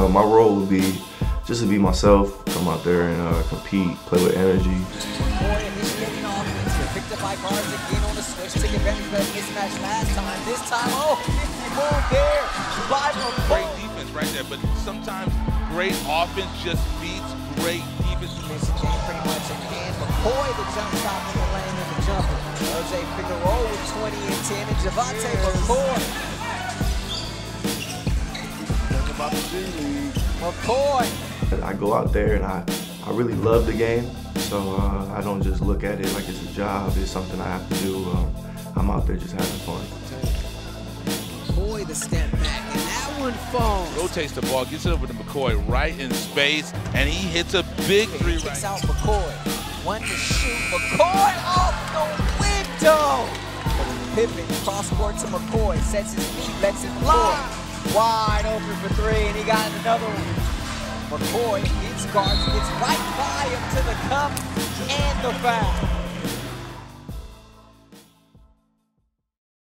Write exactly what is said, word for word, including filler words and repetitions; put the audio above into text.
Uh, my role would be just to be myself, come out there and uh, compete, play with energy. McCoy initiating offense, picked up by guards again on the switch, took advantage of that mismatch last time. This time, oh, fifty move there by McCoy. Great defense right there, but sometimes great offense just beats great defense. This game pretty much in hand. McCoy, the jump shot in the lane and the jumper. L J Figueroa with twenty and ten, and Javante McCoy. About the G-League. McCoy. I go out there and I, I really love the game, so uh, I don't just look at it like it's a job. It's something I have to do. Um, I'm out there just having fun. McCoy the step back, and that one falls. Rotates the ball, gets it over to McCoy right in space, and he hits a big Okay, three. Kicks right. out McCoy. One to shoot. McCoy off the window. Pippen cross court to McCoy. Sets his feet, lets it fly. Wide open for three, and he got another one. McCoy hits guards, gets right by him to the cup and the foul.